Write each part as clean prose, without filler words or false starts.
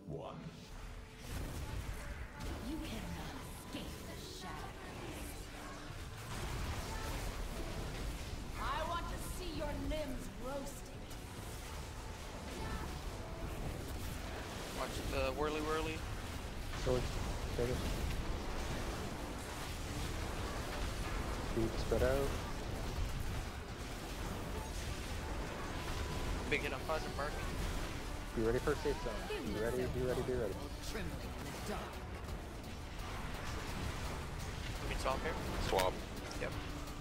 You cannot escape the shadows. I want to see your limbs roasting. Watch the whirly whirly. Sword. Take it. Feet spread out. Big hit on Pleasant Park. Be ready for a safe zone. Be ready, be ready, be ready. Trembling in the dark. We can swap here. Swap. Yep.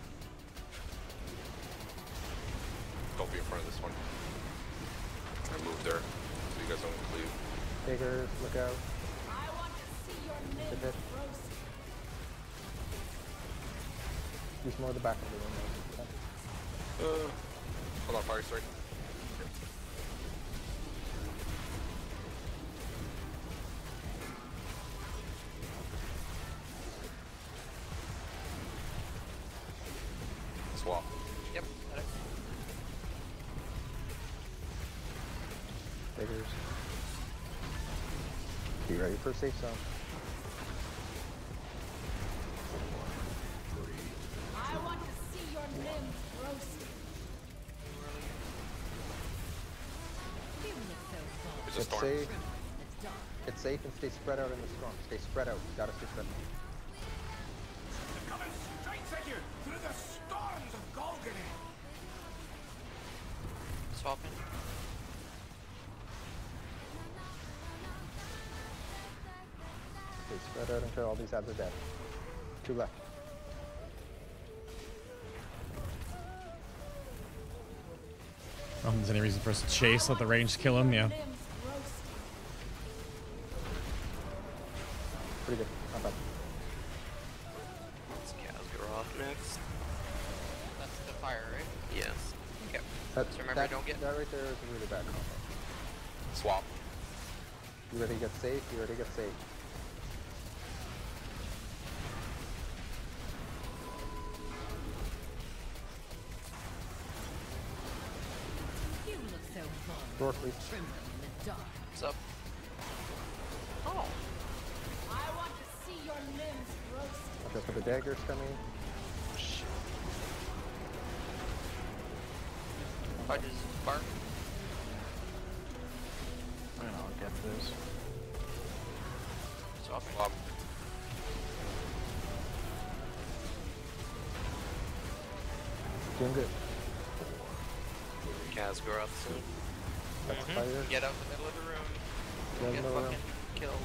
Don't be in front of this one. I moved there, so you guys don't cleave. Bigger, look out. I want to see your Good limbs hit. roasting. Use more of the back of the room. Hold on, fire strike. Swap. Yep. Got it. Biggers. Be ready for a safe zone. I want to see your limbs roasting. You look so fun. There's a It's storm. safe. Trembling in the dark. It's safe and stay spread out in the storm. Stay spread out. Gotta stay spread out. Coming straight at you through the storms of Golgari. Swapping. Stay spread out until all these ads are dead. 2 left. I don't think there's any reason for us to chase, let the range kill him, yeah. Limbs roasting. Pretty good. Not bad. Let's Khaz'goroth next. That's the fire, right? Yes. Okay. Just remember, don't get. That right there is a really bad combo. Swap. You ready to get safe? You ready to get safe? You look so fun. Roar, please. Trembling in the dark. What's up? Oh. I want to see your limbs roasting. Watch out for the daggers coming. Shit. Fudge's bark. And I'll get this. Swapping. Swap. Doing good. Khaz'goroth soon. That's fire. Get out in the middle of the room. Get out in Get the middle of the fucking killed.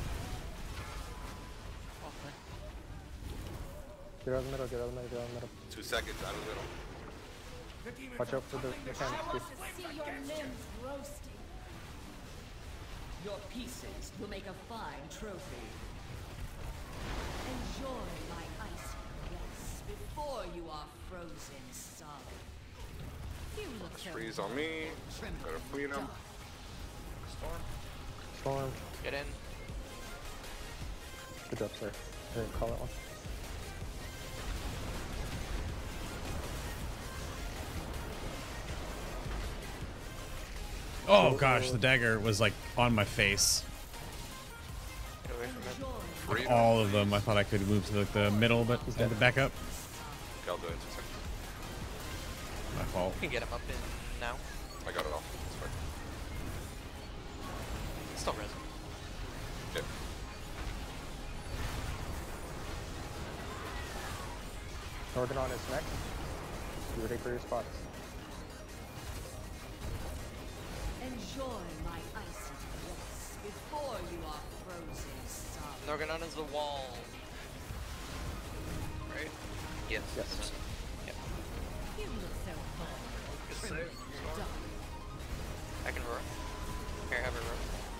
Okay. Get out of the middle, get out of the middle, get out of the middle. 2 seconds out of the middle. The demons Watch are out for the tumbling mechanics, I too. want to see your limbs roasting. Your pieces will make a fine trophy. Enjoy my icy yes before you are frozen solid. You look so Freeze on me. Gotta fleet him. Storm. Storm. Get in. Good job, sir. I didn't call that one. Oh gosh, the dagger was like on my face. Get away from it. enjoy. Freedom. All of them. I thought I could move to like the middle, but I had to back up. Okay, I'll do it in 2 seconds. My fault. We can get him up in now. I got it all. It's fine. Still res. Okay. Organon is next. Be ready for your spots. Enjoy my icy yes before you are frozen solid. Organon is the wall. Right? Yes. Yes. Yep. You look so fun. Good Trembling save. in the dark. I can roar. Here, have a roar.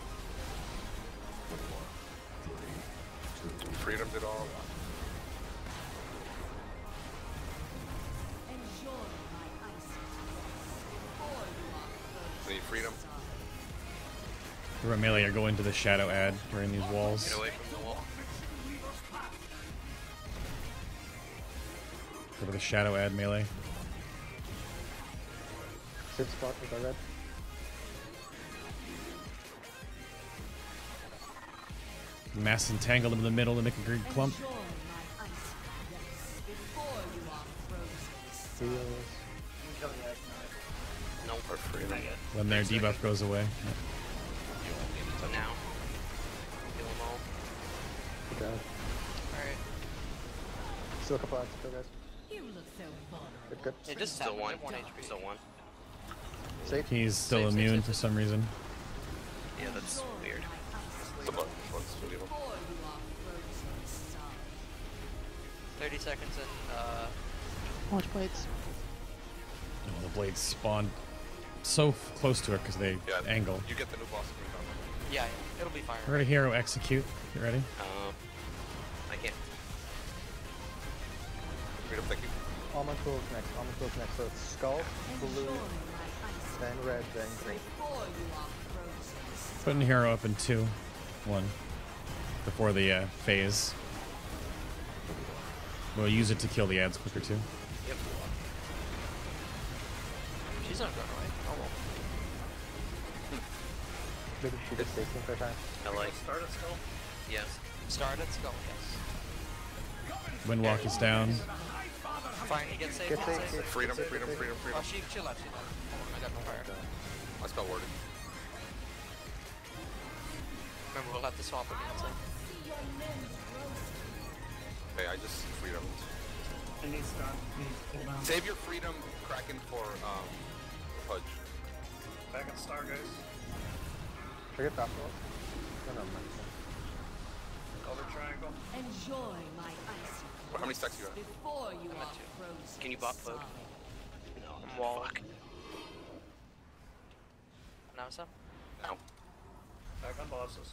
Freedom did all. Enjoy my icy yes before you are frozen Need freedom. solid. The melee are going to the shadow ad during these walls. Get away from the wall. Go to the shadow ad melee. Safe spot with our red. Mass entangled them in the middle to make a green clump. Enjoy my icy bliss before you are frozen. Heals. Kill the egg knife. Nope. Or freedom. Not yet. When their debuff goes away. So now. Kill them all. Good job. Alright. Still a couple hours to go, guys. You look so vulnerable. Good, good. It just still one. 1 HP. Still one. Safe. He's still Save, immune save, for save. some reason. Yeah, that's weird. It's about what's freedom. Before you are frozen solid. 30 seconds and Watch blades. Oh, the blades spawn so close to her because they Yeah. angle. You get the new boss screen on. yeah, it'll be fire. We're gonna hero execute. You ready? I can't. Freedom, thank you. Almond tools next. Almond tools next. So it's skull, blue, Enjoy my icy then red, then green. before you are frozen. Putting hero up in 2, 1 before the phase. We'll use it to kill the ads quicker too. Yep. She's not going away. Oh well. Maybe she just takes him for a time. I like. Start it still. Yes. Start at skull. Yes. Windwalk is down. Fine. You get saved. Get Get saved, saved. Freedom, freedom, freedom, Oh, freedom. she left. She left. I got no fire. I spell worded. Remember, we'll have to swap again. So. Hey, I just freedom. It needs stun. It needs cooldown. Save your freedom, Kraken, for Pudge. Back on star, guys. Forget that one. No, no, no. Color triangle. Enjoy my icy How many stacks you got? before you I'm are at 2. frozen Can you bot cloak? solid. No, I'm wall. Now some? Now. Back on bosses.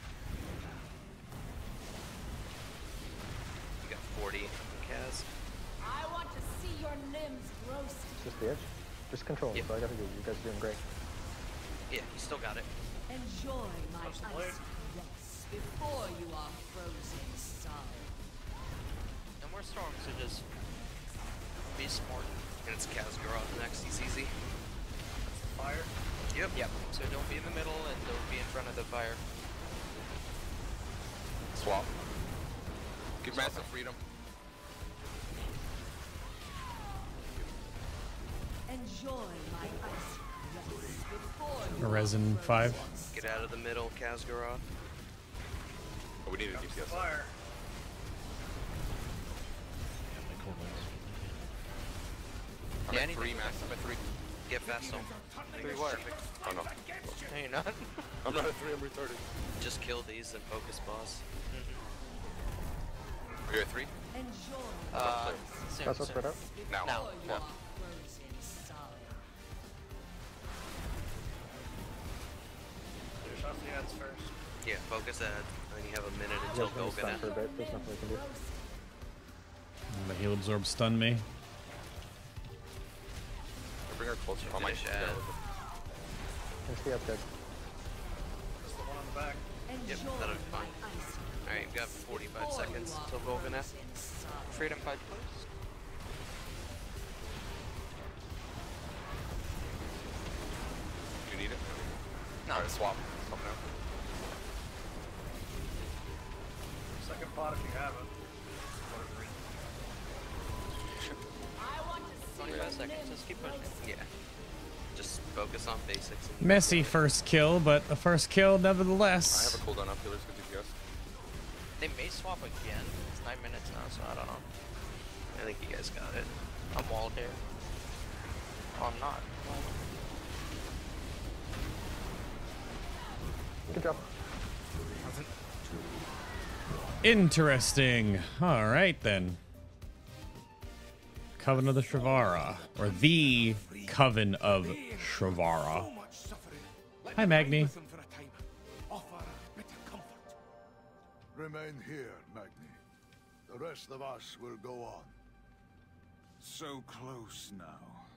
You got 40. Kaz. I want to see your limbs roasted. Just the edge. Just control. Yep. That's all I gotta do. You guys are doing great. Yeah, you still got it. Enjoy my Close the icy blade. bliss before you are frozen solid. No more storms, so just be smart. And it's Kaz Garage next. He's easy. Fire. Yep. Yep. So don't be in the middle and don't be in front of the fire. Swap. Give massive freedom. Enjoy my icy bliss before you A are resin 5. Get out of the middle, Kaz Garage. Oh, we need a Comes the DPS. fire. I'm Yeah, at anything. 3, massive. I'm at 3. Get Vessel. 3 what? Oh no. No, you're not. I'm not at 3, I'm retarded. Just kill these and focus boss. Are you at 3? enjoy Soon, That's what's soon. spread out. Now. Now. before you Yeah. are frozen solid. Finish off the ads first. Yeah, focus ads. And then you have a minute You until guys are gonna stun for a Golgana. bit. There's nothing we can do. The heal absorb stun me. Bring her closer. I might Finish get ad. with it. Finish the edge, guys. That's the one on the back. Yep, that'll be fine. Alright, you've got 45 seconds until Golgana. Freedom Pudge, please. You need it? No. Alright, swap. Swap now. Second pot if you have it. 25 seconds, just keep pushing. Yeah. Just focus on basics. And Messy first kill, but a first kill I have nevertheless. a cooldown up healers for DPS. They may swap again. It's 9 minutes now, so I don't know. I think you guys got it. I'm walled here. Oh, I'm not. Good job. Interesting. All right then. Coven of the Shrivara, or the Coven of Shrivara. So much suffering. Let Hi, me ride Magni. with them for a time. Offer a bit of comfort. Remain here, Magni. The rest of us will go on. So close now.